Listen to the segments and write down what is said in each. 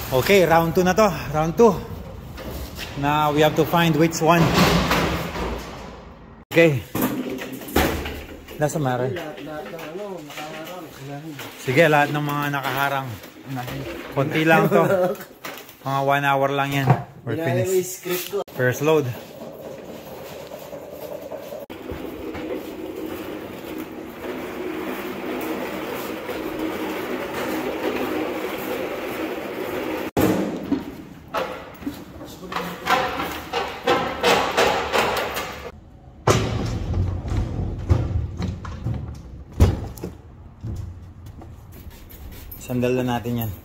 Okay, round 2 na to. Round 2. Now we have to find which one. Okay. Nasa mare? Sige, lahat ng mga nakaharang. Konti lang to. Mga 1 hour lang yan. We're finished. First load. Sandal na natin yan.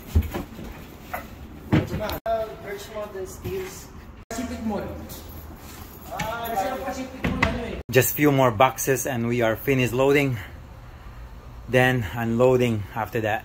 Just few more boxes and we are finished loading. Then unloading after that.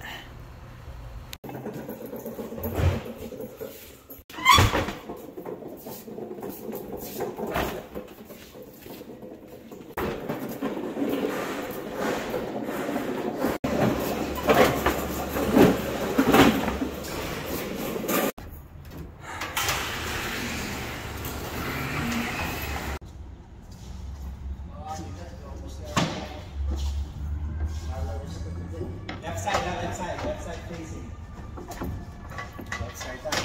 Left side facing. Left side down.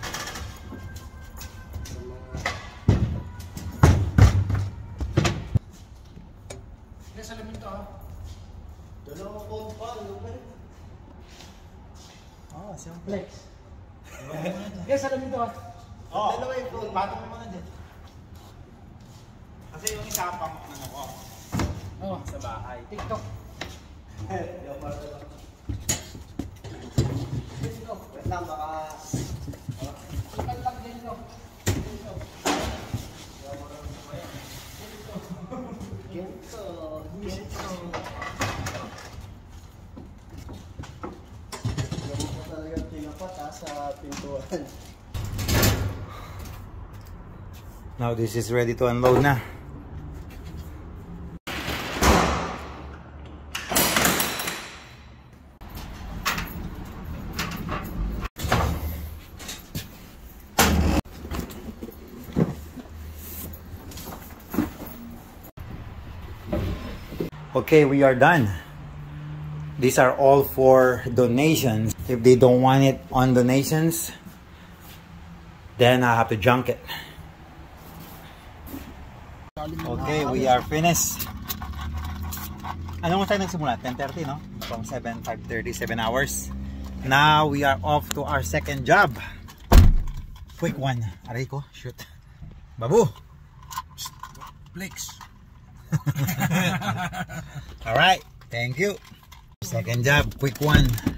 Yes, alam mo ito ah. Dalawang phone pa, oh, siyang flex. Yes, alam mo ito ah. Oh, dalawa yung phone. Patong mo na dyan. Kasi yung isa pang ano ko. Oh, sa bahay. TikTok. Wait lang, baka lang dito. Ginto. Gamit ko talaga tinapat sa pintuan. Now this is ready to unload na. Okay, we are done. These are all for donations. If they don't want it on donations, then I have to junk it. Okay, we are finished. Anong tayo nagsimula? 10:30, no? From 5:30, 7 hours. Now we are off to our second job. Quick one. Aray ko, shoot. Babu! Flex. All right, thank you. Second job, quick one.